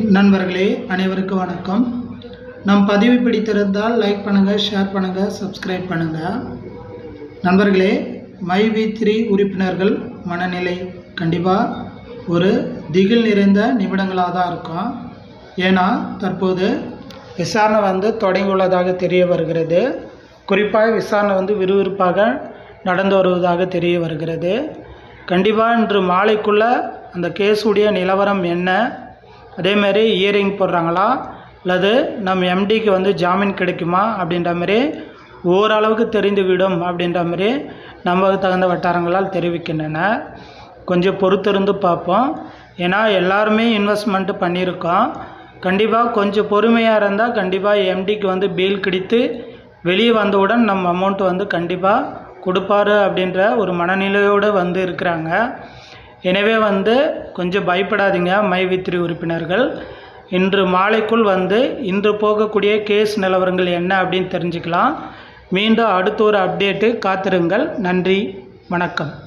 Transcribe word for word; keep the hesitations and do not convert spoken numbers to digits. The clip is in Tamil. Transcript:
நண்பர்களே அனைவருக்கும் வணக்கம். நம் பதிவு பிடித்திருந்தால் லைக் பண்ணுங்கள், ஷேர் பண்ணுங்கள், சப்ஸ்கிரைப் பண்ணுங்கள். நண்பர்களே, மை வி த்ரீ உறுப்பினர்கள் மனநிலை கண்டிப்பாக ஒரு திகில் நிறைந்த நிமிடங்களாக தான் இருக்கும். ஏன்னா தற்போது விசாரணை வந்து தொடங்கியுள்ளதாக தெரிய வருகிறது. குறிப்பாக விசாரணை வந்து விறுவிறுப்பாக நடந்து வருவதாக தெரிய வருகிறது. கண்டிப்பாக இன்று மாலைக்குள்ளே அந்த கேஸுடைய நிலவரம் என்ன, அதேமாரி இயரிங் போடுறாங்களா அல்லது நம்ம எம்டிக்கு வந்து ஜாமீன் கிடைக்குமா அப்படின்ற மாதிரி ஓரளவுக்கு தெரிந்துவிடும் அப்படின்ற மாதிரி நமக்கு தகுந்த வட்டாரங்களால் தெரிவிக்கின்றன. கொஞ்சம் பொறுத்திருந்து பார்ப்போம். ஏன்னா எல்லாருமே இன்வெஸ்ட்மெண்ட்டு பண்ணியிருக்கோம். கண்டிப்பாக கொஞ்சம் பொறுமையாக இருந்தால் கண்டிப்பாக எம்டிக்கு வந்து பெயில் கிடைத்து வெளியே வந்தவுடன் நம்ம அமௌண்ட்டு வந்து கண்டிப்பாக கொடுப்பாரு அப்படின்ற ஒரு மனநிலையோடு வந்து இருக்கிறாங்க. எனவே வந்து கொஞ்சம் பயப்படாதீங்க மை வி த்ரீ உறுப்பினர்கள். இன்று மாலைக்குள் வந்து இன்று போகக்கூடிய கேஸ் நிலவரங்கள் என்ன அப்படின்னு தெரிஞ்சுக்கலாம். மீண்டும் அடுத்த ஒரு அப்டேட்டு காத்திருங்கள். நன்றி, வணக்கம்.